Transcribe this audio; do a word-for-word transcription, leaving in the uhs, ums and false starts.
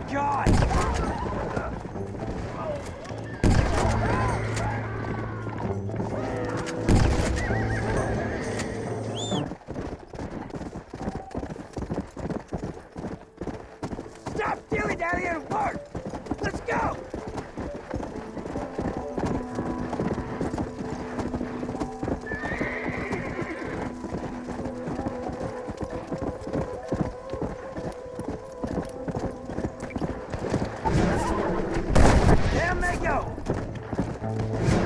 God! Stop stealing down here and work! Let's go! Down they go!